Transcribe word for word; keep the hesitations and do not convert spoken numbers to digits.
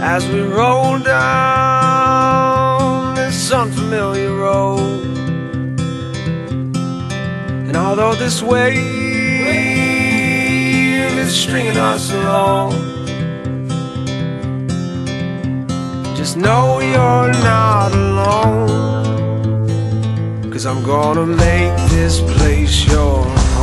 as we roll down this unfamiliar road. And although this wave is stringing us along, just know you're not alone, 'cause I'm gonna make this place yours.